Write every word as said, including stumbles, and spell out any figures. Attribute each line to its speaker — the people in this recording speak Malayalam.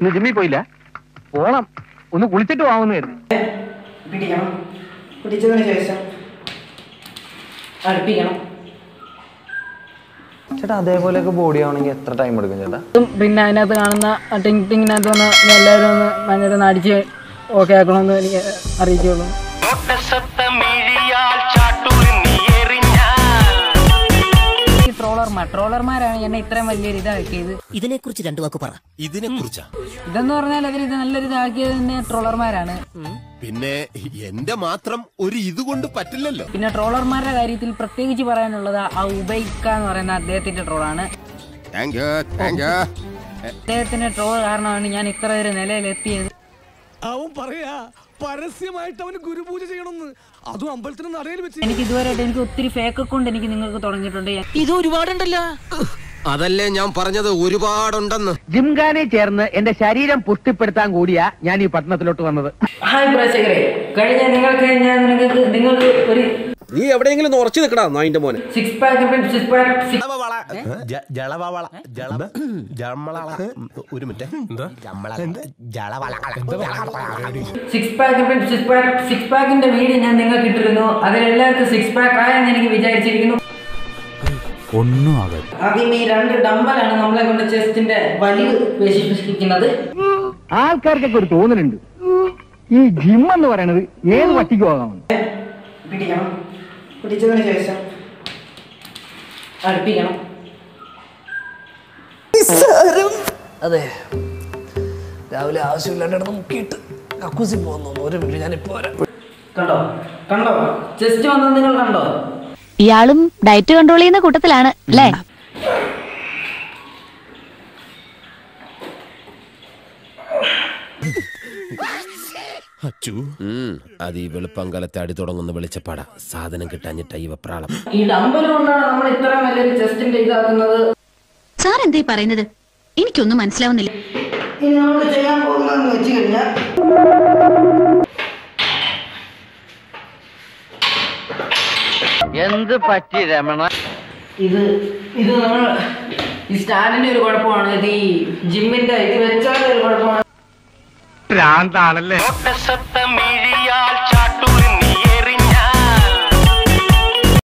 Speaker 1: ജിമ്മിൽ പോയില്ല? പോണം, ഒന്ന് കുളിച്ചിട്ട് പോവാമെന്ന് കരുതി.
Speaker 2: പിടിക്കണം, പിടിച്ചതിന് ശേഷം അടുപ്പിക്കണം.
Speaker 3: ചേട്ടാ അതേപോലെയൊക്കെ ബോഡി ആവണമെങ്കിൽ എത്ര ടൈം എടുക്കും ചേട്ടാ?
Speaker 2: പിന്നെ അതിനകത്ത് കാണുന്ന ടിങ് ടിങ്ങിനകത്ത് വന്ന് എല്ലാവരും ഒന്ന് ഭയങ്കര അടിച്ച് ഓക്കെ ആക്കണമെന്ന് എനിക്ക് അറിയിക്കുള്ളൂ. ട്രോളർമാർ ട്രോളർമാരാണ് എന്നെ ഇത്രയും വലിയൊരു ഇതാക്കിയത്.
Speaker 4: ഇതിനെ കുറിച്ച് രണ്ടു വാക്ക് പറ. ഇതിനെ കുറിച്ചാ
Speaker 2: ഇതെന്ന് പറഞ്ഞാൽ അവർ ഇത് നല്ലൊരു ഇതാക്കിയത് തന്നെ ട്രോളർമാരാണ്.
Speaker 5: പിന്നെ എന്റെ മാത്രം ഒരു ഇത് കൊണ്ട് പറ്റില്ലല്ലോ.
Speaker 2: പിന്നെ ട്രോളർമാരുടെ കാര്യത്തിൽ പ്രത്യേകിച്ച് പറയാനുള്ളത് ആ ഉബൈക്ക എന്ന് പറയുന്ന അദ്ദേഹത്തിന്റെ ട്രോളാണ്. അദ്ദേഹത്തിന്റെ ട്രോൾ കാരണമാണ് ഞാൻ ഇത്ര ഒരു നിലയിലെത്തിയത്.
Speaker 6: അവൻ പറയാ പരസ്യമായിട്ട് അവന് ഗുരുപൂജ ചെയ്യണമെന്ന്, അതും അമ്പലത്തിന് നടയിൽ വെച്ച്.
Speaker 2: എനിക്ക് ഇതുവരെയായിട്ട് എനിക്ക് ഒത്തിരി ഫേക്ക് അക്കൗണ്ട് എനിക്ക് നിങ്ങൾക്ക് തുടങ്ങിയിട്ടുണ്ട്.
Speaker 4: ഇത് ഒരുപാടുണ്ടല്ലോ.
Speaker 5: അതല്ലേ ഞാൻ പറഞ്ഞത്, ഒരുപാടുണ്ടെന്ന്.
Speaker 1: ജിംഖാനെ ചേർന്ന് എന്റെ ശരീരം പുഷ്ടിപ്പെടുത്താൻ കൂടിയാ ഞാൻ ഈ പട്ടണത്തിലോട്ട് വന്നത്.
Speaker 2: ഹായ് പ്രേക്ഷകരെ, കഴിഞ്ഞ നിങ്ങൾക്ക് ഞാൻ നിങ്ങൾക്ക് നിങ്ങൾക്ക് ഒരു
Speaker 6: നീ എവിടെയെങ്കിലും ഉറച്ചു നിൽക്കടാ നായിന്റെ മോനെ.
Speaker 2: സിക്സ് പാക്ക് സിക്സ് പാക്ക്
Speaker 5: ഒരു minute,
Speaker 2: six pack six pack six പാക്കിന്റെ വീഡിയോ ഞാൻ നിങ്ങൾക്ക് ഇട്ടിരുന്നു. അതിലെല്ലാവർക്കും സിക്സ് പാക്ക് ആയെന്ന് എനിക്ക് വിചാരിച്ചിരിക്കുന്നു.
Speaker 7: ഒന്നും ആകെ
Speaker 2: ആദ്യം ഈ രണ്ട് ഡമ്പലാണ് നമ്മളെ കൊണ്ട് ചെസ്റ്റിന്റെ വലിവ് വിശേഷിപ്പിക്കുന്നത്.
Speaker 1: ആൾക്കാർക്കൊക്കെ ഒരു തോന്നലുണ്ട് ഈ ജിം എന്ന് പറയുന്നത് ഏത് പട്ടിക്ക് പോകാമെന്ന്.
Speaker 2: പിടിക്കണം, പിടിച്ചതിന് ശേഷം അടുപ്പിക്കണം.
Speaker 6: അതെ, രാവിലെ ആവശ്യമില്ലാണ്ട് മുക്കിയിട്ട് കക്കൂസി പോകുന്നു. ഒരു മിനിറ്റ് ഞാനിപ്പോ വരാം.
Speaker 2: കണ്ടോ കണ്ടോ ചെസ്റ്റ് വന്നത് നിങ്ങൾ കണ്ടോ?
Speaker 8: ഇയാളും ഡയറ്റ് കൺട്രോൾ ചെയ്യുന്ന കൂട്ടത്തിലാണ് അല്ലേ?
Speaker 5: അത് ഈ വെളുപ്പങ്കലത്തെ അടി തുടങ്ങുന്ന വെളിച്ചപ്പാടാ. സാധനം കിട്ടാഞ്ഞിട്ട ഈ വെപ്രാളം.
Speaker 2: ഈ ഡമ്പൽ കൊണ്ടാണ് നമ്മൾ ഇത്രയും വലിയൊരു ചെസ്റ്റിന്റെ ഇതാക്കുന്നത്.
Speaker 8: സാർ എന്തേ പറയുന്നത്? എനിക്കൊന്നും മനസ്സിലാവുന്നില്ല.
Speaker 2: ഇനി നമ്മൾ ചെയ്യാൻ പോകുന്നതെന്ന് വെച്ച് കഴിഞ്ഞാൽ
Speaker 1: എന്ത് പറ്റി രമണ?
Speaker 2: ഇത് ഇത് നമ്മൾ ഈ സ്റ്റാൻഡിന്റെ ഒരു കുഴപ്പമാണ്. ഇത് ഈ ജിമ്മിന്റെ ഇത് വെച്ചാൽ ഒരു കുഴപ്പമാണ്.
Speaker 1: ഭ്രാന്താണല്ലേ?